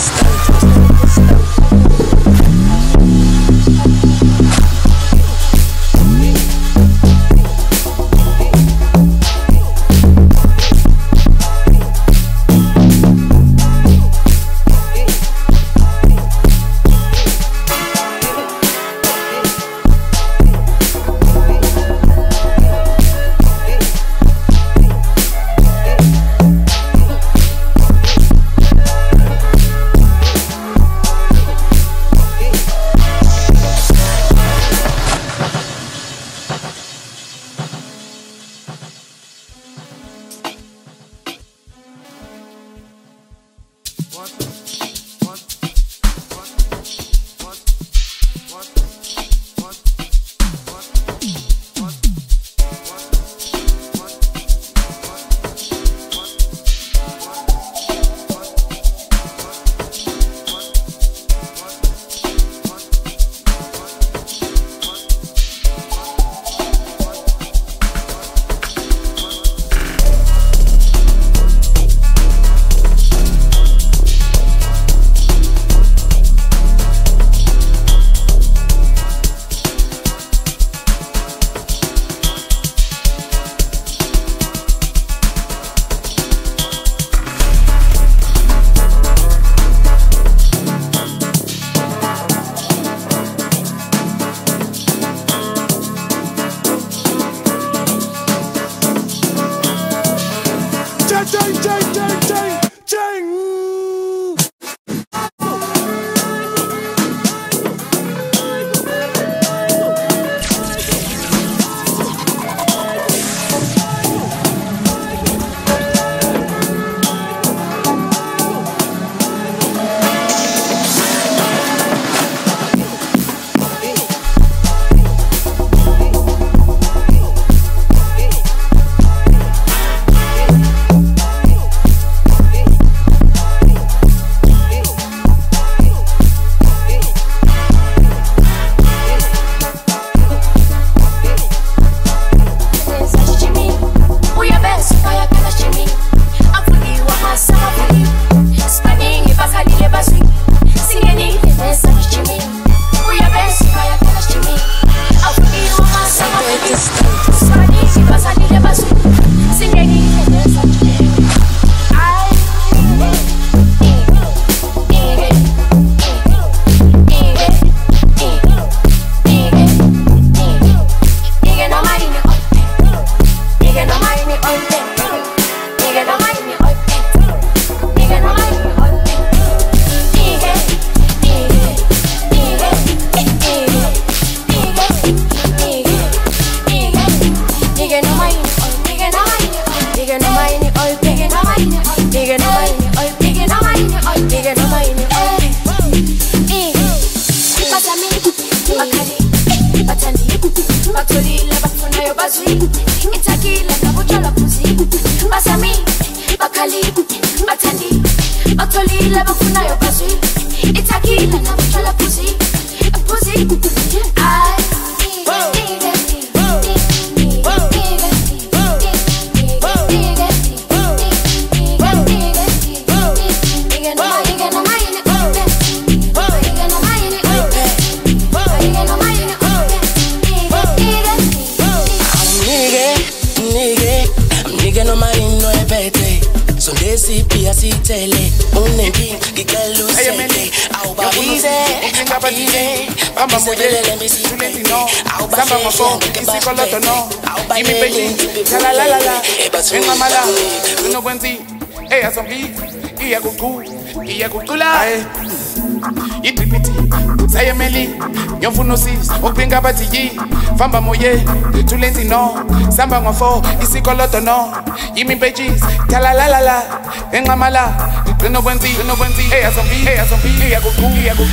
Famba moye, tulenzi no, samba ngofo, isikoloto no, yimi pages, tala la la la, engamala, no bwenzi, hey asombi, iya kuku,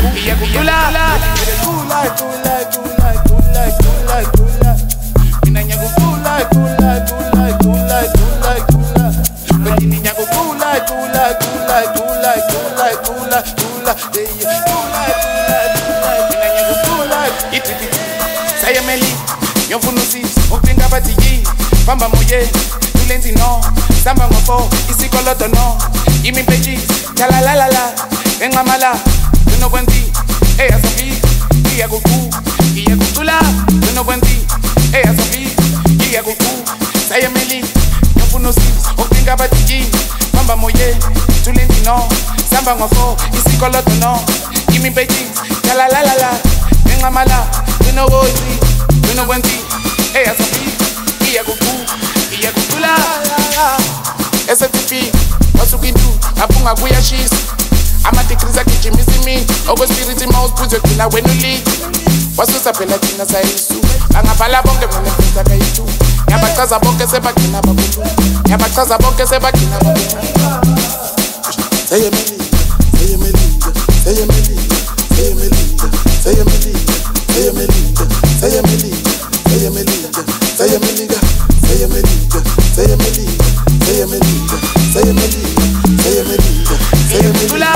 inanya kukula, Bendini nyago kula, Sayameli, yofunusi, upinga batiyi, famba moye, tulenzi no, samba ngofo, isikoloto no, yimi pages, tala la la la, engamala, no cuenti, ella sabía, y a cucú, y a cucula, no cuenti, ella sabía, y a cucú, saya meli, no puno sis, o pinga batiji, mamba moye, tulenti no, samba ngofo, isi koloto no, y mi peji, la la la la, engamala, no cuenti, no cuenti, ella sabía, y a cucú, y a cucula, ese pipi, wasukindu, apunga kuya shis. Amatikriza kichimisimi Ogo spiriti mouth puzo kina wenu li Wasusa pela kina sa isu Angapala bonke mene pita ka itu Nyabakaza bonke seba kina babutu Nyabakaza bonke seba kina babutu Say melinga, say melinga, say melinga, say melinga, say melinga, say melinga, say melinga, say melinga, say melinga, say melinga, say melinga, say melinga, say melinga, say melinga, say melinga.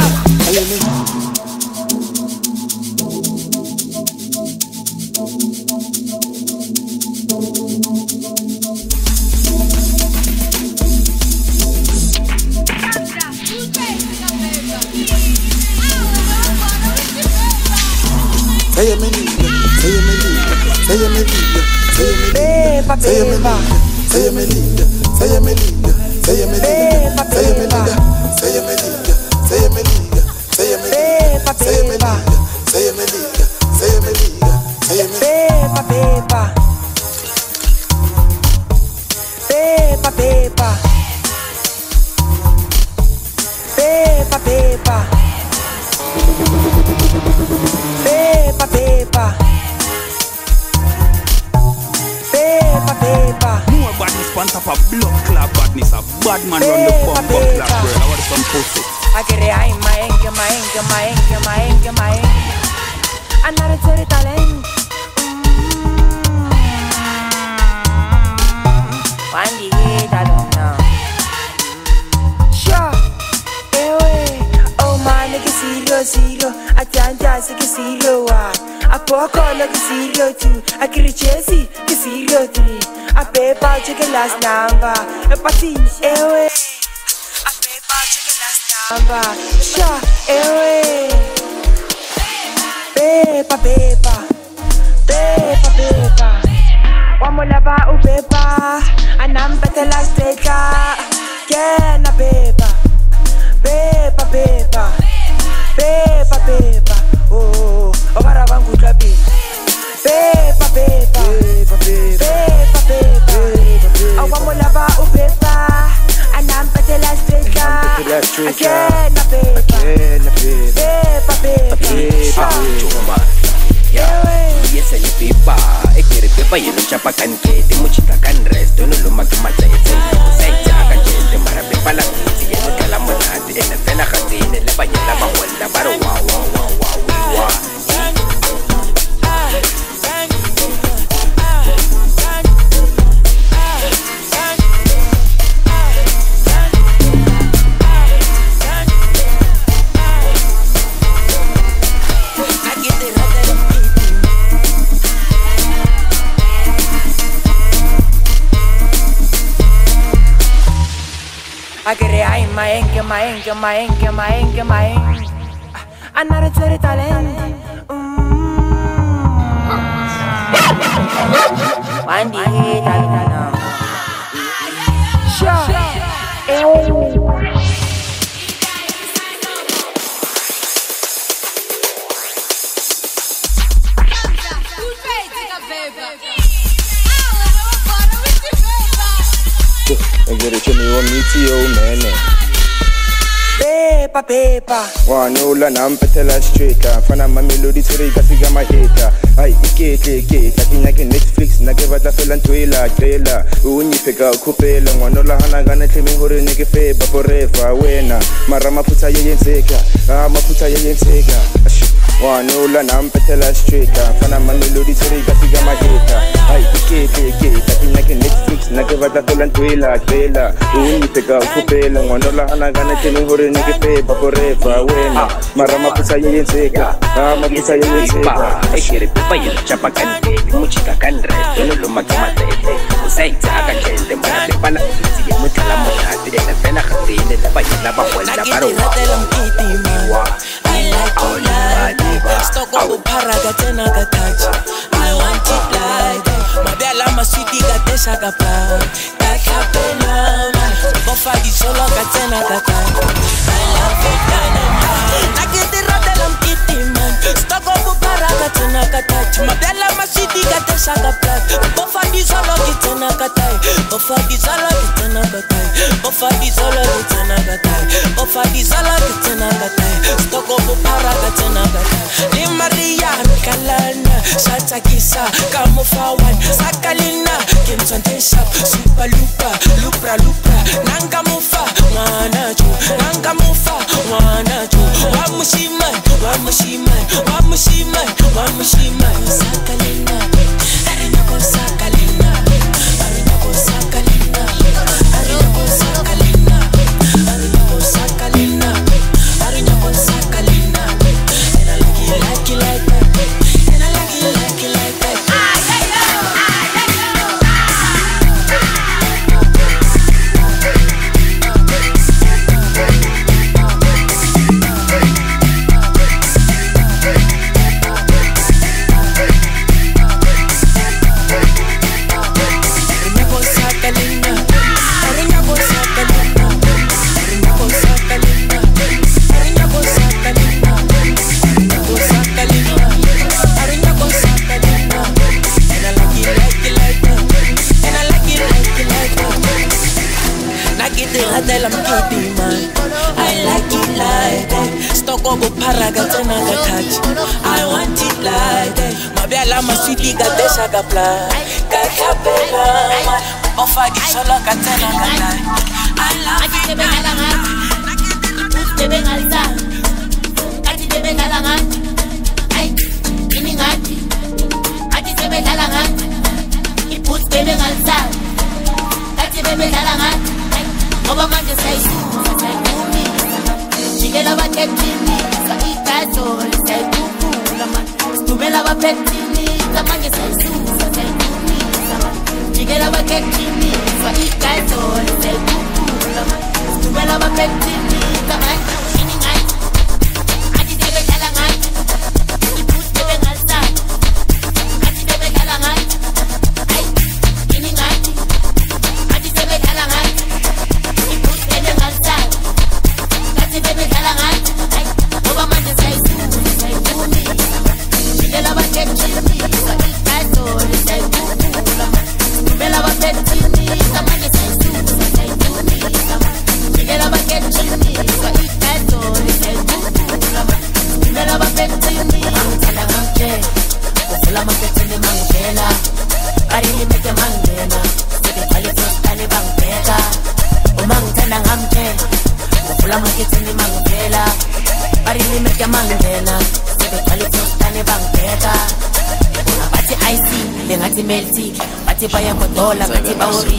Wanula nampethela straight fana mamelodi tsirika siga maheta ai iketle kakinyake Netflix nake batla fela ntwela tlela unyifeka khupela ngwanula hana kana tlemi hore ne ke feba forever wena mara mafutha yeyenzeka mafutha yeyenzeka wanula nampethela straight fana mamelodi tsirika siga maheta ai iketle kakinyake Netflix nake batla fela ntwela tlela unyifeka khupela ngwanula hana kana tlemi hore ne ke feba forever wena mara mafutha yeyenzeka mafutha yeyenzeka ekere pepa yelo chapa kante muchika kanre tono lo makamate usaitsa ka kende mara pepa la tsiye mutala motati ena pena khatile la ba yela ba hola baro I like it like Stoko bupara gatena gatachi I want it like Mabela maswiti gatesha gapa Kakapena Bofa di solo gatena gatachi I love it like Nakiti rodelam kiti man Stoko bupara gatena gatachi Mabela maswiti gatesha gapa Bofa di solo gatena gatachi Bofa di solo gatena gatachi Bofa di solo gatena gatachi Bofa di solo gatena gatachi Stoko bupara gatena gatachi Ni Maria Kalana Shatakisa Kamufawan Sakalina Kimsante Shap Super Lupa Lupra Lupra Nangamufa Wanachu Nangamufa Wanachu Wamushiman Wamushiman Wamushiman Wamushiman Sakalina Arinako Sakalina Arinako Sakalina Arinako Sakalina Arinako Sakalina Arinako Sakalina And I like it like that And I like it like that I'm kidding, man. I like it like that. Stoko bupara gatena gatachi I want it like that. Mabela maswiti gatesha gapla Kakapela Bofa di solo gatena gatachi I love it Bebe ngalza Kati bebe galangan Ay, ini ngati Kati bebe galangan Iput bebe ngalza Kati bebe galangan Oba manje say say mumi Chigela ba ketini Sa ikazo say kukula man Stumela ba petini Sa manje say say mumi Chigela ba ketini Sa ikazo say kukula man Stumela ba petini Sa manje ini ngai Ati debe galangan Iput debe ngalsa Ati debe galangan Ay, ini ngai Ati debe galangan Baby galangan, ay, oba manje say say mumi. Chigela ba ketini, sa ikazo say kukula man. Stumela ba petini, sa manje say mumi. Chigela ba ketini, sa ikazo say kukula man. Stumela ba petini, mangala manje. Kufula maketini mangela, arili meke mangena. Sebe kwali tostani bangpeka, umangtana ngamje. Kufula maketini mangela, arili meke mangena. Sebe kwali tostani bangpeka. Bathi icy, lengathi melty, bathi baya kodola, bathi bawuri.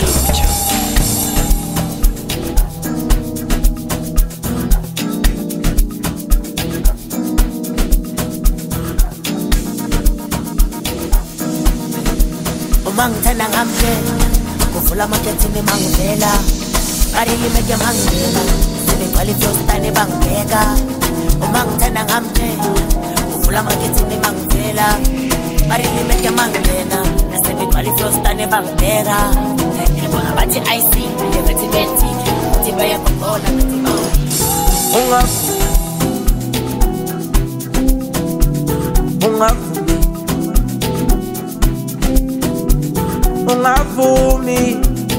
Umangithanda ngamje, kuvula maketini mangivela, arili meke mangela, sebe kwali tostani bangibheka. Umangithanda ngamje, kuvula maketini mangivela, arili meke mangela, sebe kwali tostani bangibheka. Bathi icy, lengathi melty, bathi baya kodola, bathi bawuri. Ungavumi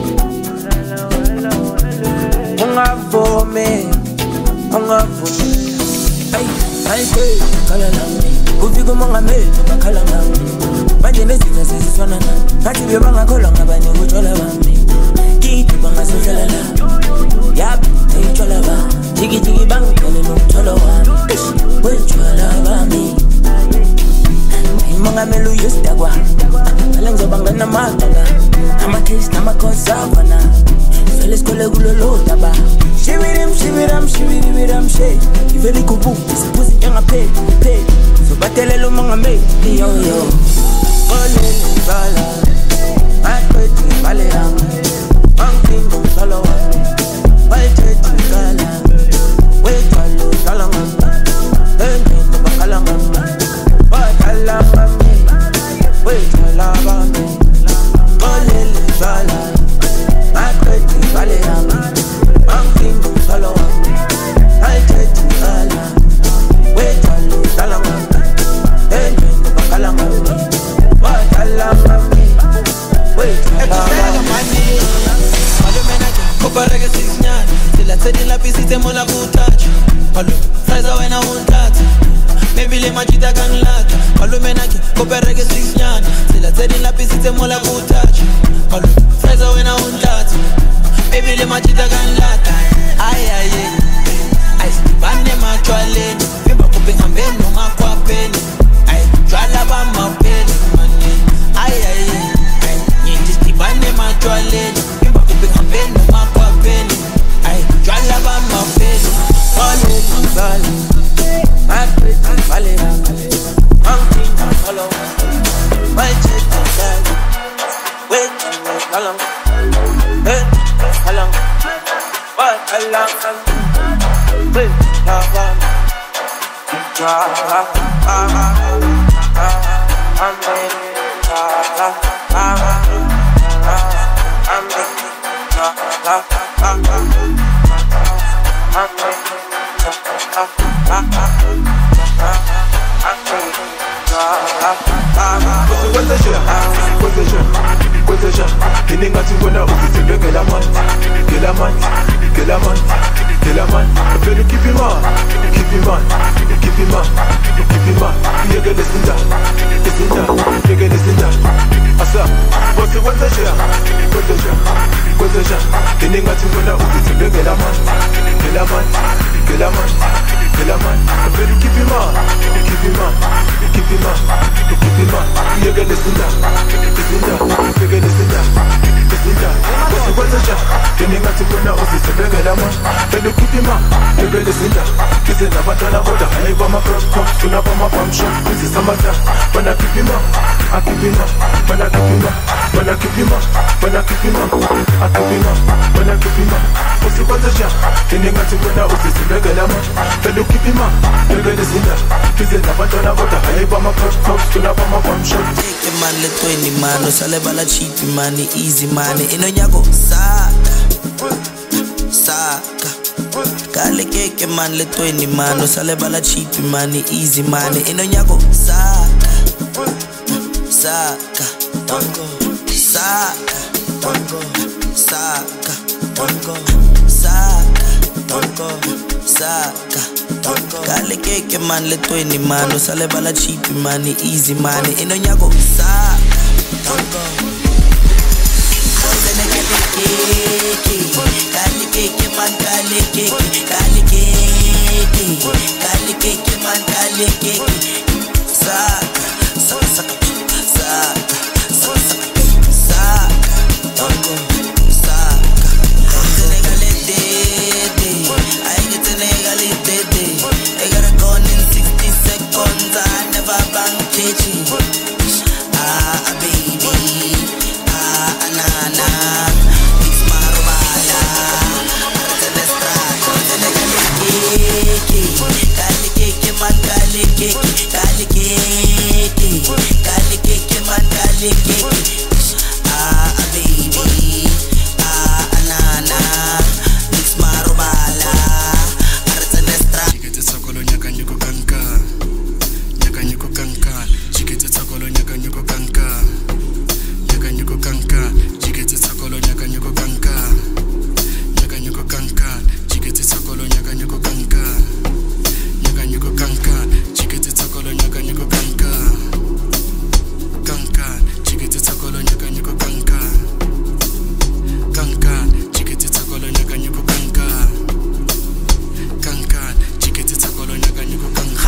ay ay hey kala lami ufika mongameli bakhala ngami manje nezinto seziswana ngathi bebangakholwa ngabanye uthola bami kithi bangasohlala la yap ayithola ba jiki jiki bangicele nomtholo wami wethola bami mongameli uyosdakwa kala ngizoba ngena matala amakhisi namakhoza khona vele sikole kulolo daba shibiram she iveli kubu isipusi engaphe phe sobatelela umongameli yo yo olele bala aqethi bale yami angidinga umtholo wami bayithethe kala wethwalo dala ngami le machita kan lata malume nake kopereke 6 nyana sila tsedi la pisi tse mola ku touch malume freza wena untlatsi baby le machita kan lata ay ay ay bane machwaleni bimba kupe ngambeni noma kwapeni ay jwala ba mapeni mane ay ay ay nyithi bane machwaleni bimba kupe ngambeni noma kwapeni ay jwala ba mapeni follow vale my pretty vale mountain follow my chest side wait how long hey how long what how long wait how long mano sale bala cheap money easy money inonyako saka kale keke man le 20 mano sale bala cheap money easy money inonyako saka tongo saka tongo saka tongo saka tongo saka tongo kale keke man le 20 mano sale bala cheap money easy money inonyako saka tongo kale keke man kale keke man kale keke saka tongo saka tenegale dede I get tenegale dede I gotta go in 60 seconds I never bang kitchen baby nana it's marubala kale keke man kale keke man kale keke baby nana it's marubala chikete tsakolo nyaka nyuko kanka chikete tsakolo nyaka nyuko kanka chikete tsakolo nyaka nyuko kanka chikete tsakolo nyaka nyuko kanka chikete tsakolo nyaka nyuko kanka chikete tsakolo nyaka nyuko kanka chikete tsakolo nyaka nyuko kanka chikete tsakolo nyaka nyuko kanka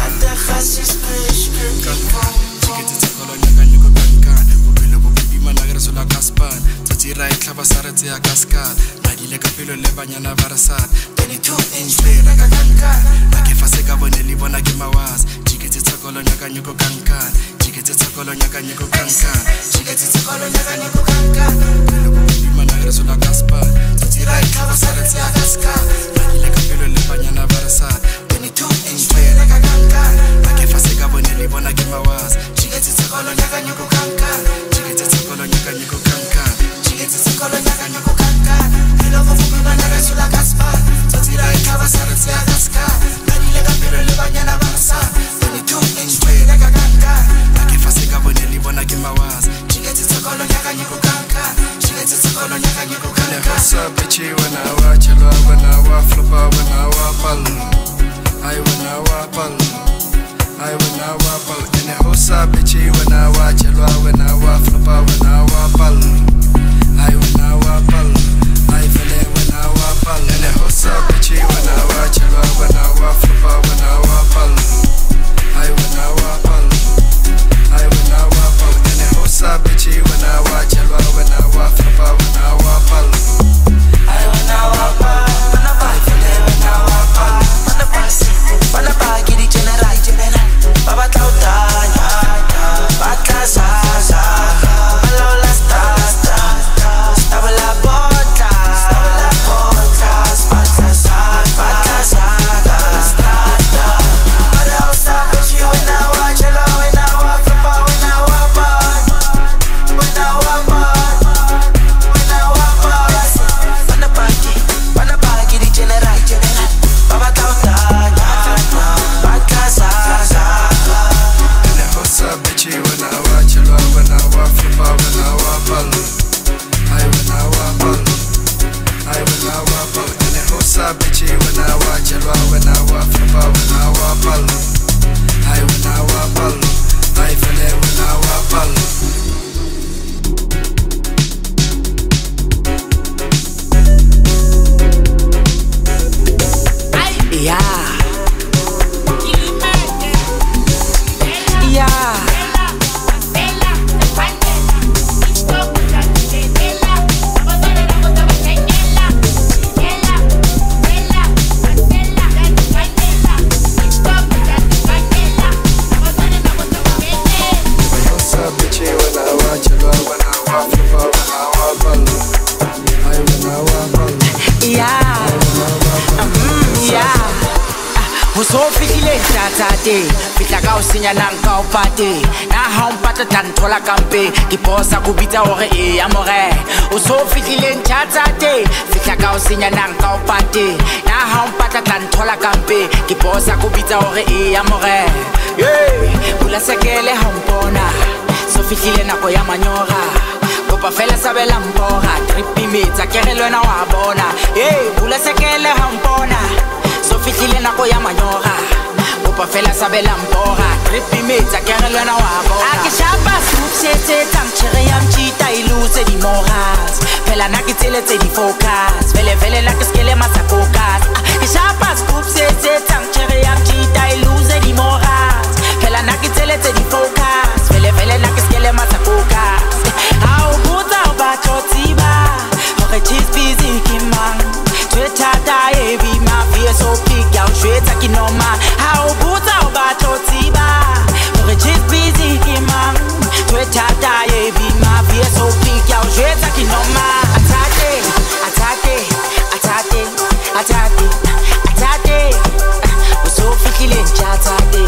chikete tsakolo nyaka nyuko kanka bophelo bo pima na re sola kaspan tsira e tlhaba sa re tseya kaskal badile ka pelo le banyana ba re sa 22 inch le ra ka kanka ba ke fa se ka bone le bona ke mawas chikete tsakolo nyaka nyuko kanka chikete tsakolo nyaka nyuko kanka chikete tsakolo nyaka nyuko kanka bophelo bo pima na re sola kaspan tsira e tlhaba sa re tseya kaskal badile ka pelo le banyana ba re sa 22 inch le ra ka kanka ba ke fa se ka bone le bona ke mawas chikete tsakolo nyaka nyuko kanka chikete tsakolo nyaka nyuko kanka chikete tsakolo nyaka nyuko kanka pelo bo pima na re sola kaspan tsira e tlhaba sa re tseya kaskal badile ka pelo le banyana ba re sa 22 inch le ra ka kanka ba ke fa se ka bone le bona ke mawas chikete tsakolo nyaka nyuko kanka chikete tsakolo nyaka nyuko kanka sa bichi wana wa chelwa wana wa flopa wana wa pal ai wana wa pal I when I wapal, and a hosa bitchy when I watch a law when I waflapa when I wapal. I when I wapal, I feel when I wapal, and a hosa bitchy when I watch a law when I waflapa when I wapal. I when I wapal, I when I wapal, and a hosa bitchy when I watch a law when I waflapa when I wapal. I when I wapal, I feel when I wapal. Wanna buy get it general. Baba Tautanya, Bata Zaza, Balola Stasta, Stabala Bota, Bata Zaza, Bata Zaga, Stasta. But I'll stop with you when I watch it, when I walk the bar, when I walk bar, when I walk bar, when I walk bar. Wanna buy get it general, Baba Tautanya, Bata Zaza. Bitchy when I watch a lot when I walk from when I wapal. I when I wapal, I when I wapal, and a hosa bitchy when I watch a lot when I walk from when I wapal. I when I wapal, I feel when I wapal. Fitla ka o senya nang ka o pate na ha o mpata tanthola kampe ke posa go bitsa hore e ya more o so fitlileng thatsate fitla ka o senya nang ka o pate na ha o mpata tanthola kampe ke posa go bitsa hore e ya more bula sekele ha mpona so fitlile nako ya manyora kopa fela sabela mpora tripi metsa ke re lona wa bona bula sekele ha mpona so fitlile nako ya manyora kopa fela sabela mpora tripi metsa ke re lona wa bona a ke shapa setse tangchere ya mchita iluse di morals fela na ke tseletse di focus vele la ke skele masa focus ke shapa setse tangchere ya mchita iluse di morals fela na ke tseletse di focus vele la ke skele masa focus au buta ba chotiba hore cheese busy kimang Twitter die be my face so big out shwetsa ki noma how buta ba chotiba hore cheese busy kimang Twitter die be my face so big out shwetsa ki noma atate so fikile nchatate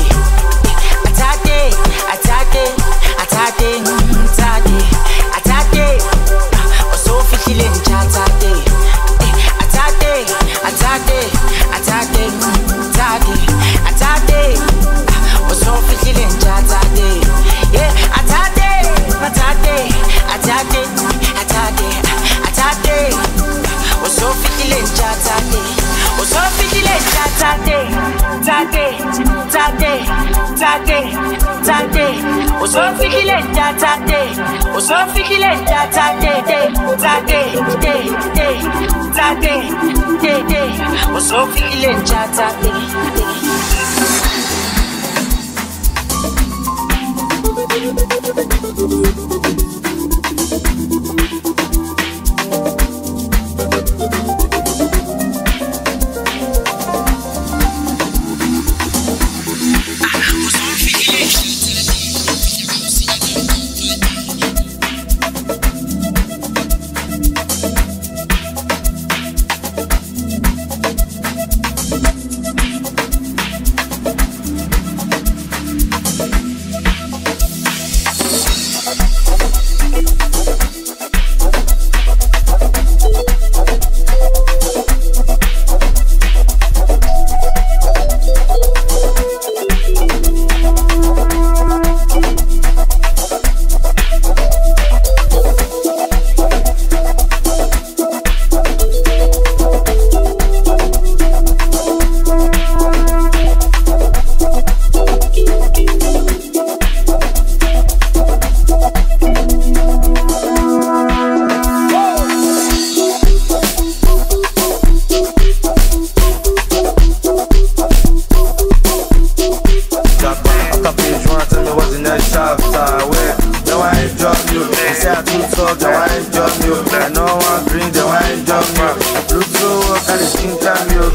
was in the shop, where the wine drop you. They say I too talk, the wine drop you. I know one drink, the wine drop you. Look so up, and it's in time you.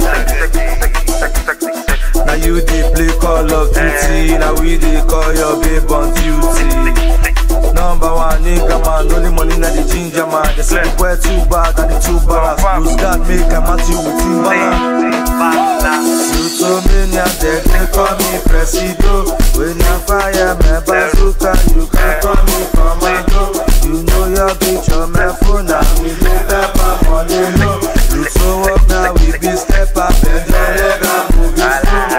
Now you dey play Call of Duty, now we dey call your babe on duty. Number one nigga man, only money na the ginger man. They say the boy too bad and the too bad. Lose God make a match you with Timbaland. You told me they call me Presido. When you fire me bazooka, you can call me Commando. You know your bitch on my phone, now we live up my money low. You so up now, we be step up and your leg up, move it slow.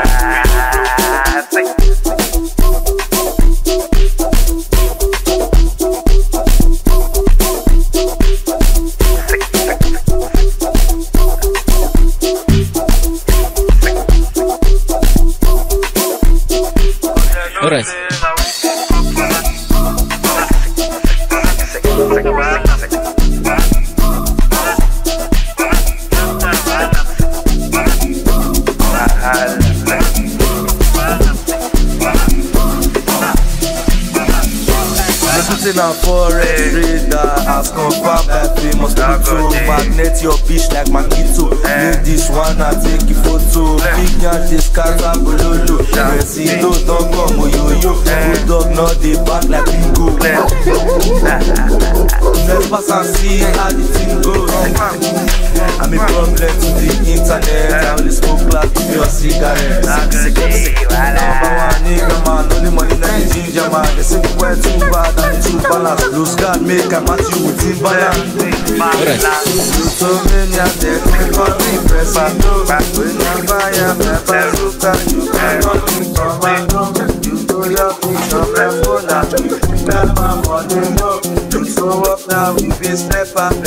Alright. Sitting on forest radar, as confirmed that we must be too. Magnet your bitch like Magneto. Leave this one and take a photo. Big yan this scatter bololo. Presido don't come yo-yo. Good dog not the back like bingo. Let's pass and see how the thing goes. I'm a problem to the internet. I only smoke black with your cigarettes. Number one nigga man, only money na the ginger man. They say we're too bad and too balanced. Lose God make a match you with Timbaland. You so many of them call me Presido. When you buy a bazooka, you can call me Commando. You know your bitch on my phone, now you got my money low. You so up now, we be step up,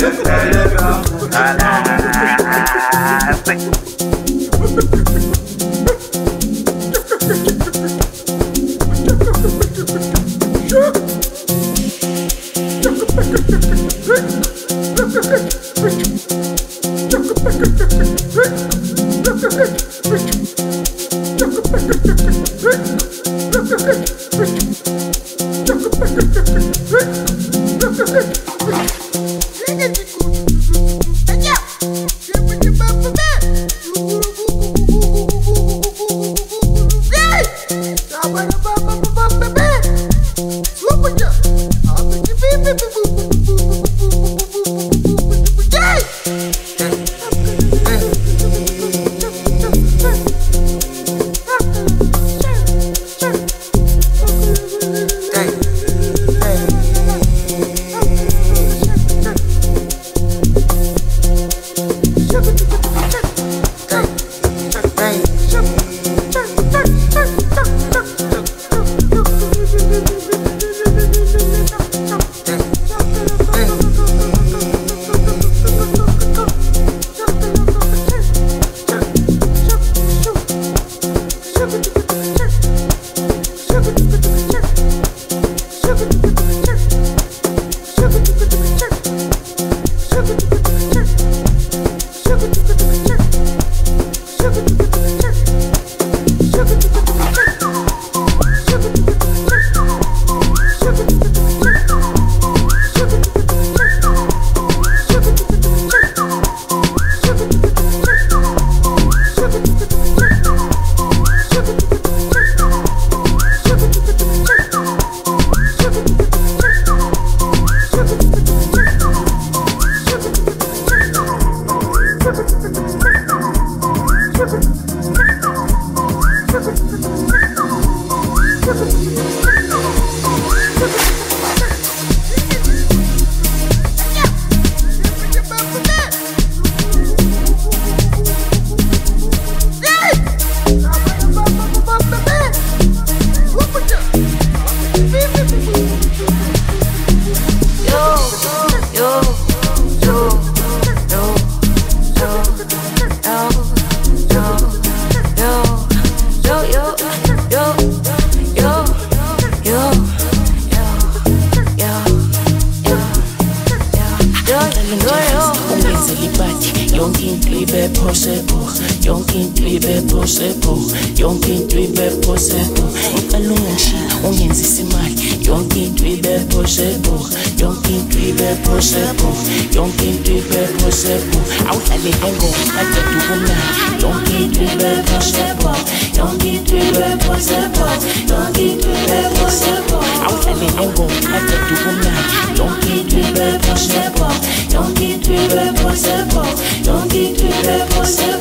possible. Yonke into ibe possible. Yonke into ibe possible. Awuhlale ngengoma kade kumnandi. Yonke into ibe possible. Yonke into ibe possible. Yonke into ibe possible. Awuhlale ngengoma kade kumnandi. Yonke into ibe possible. Yonke into ibe possible. Yonke into ibe possible.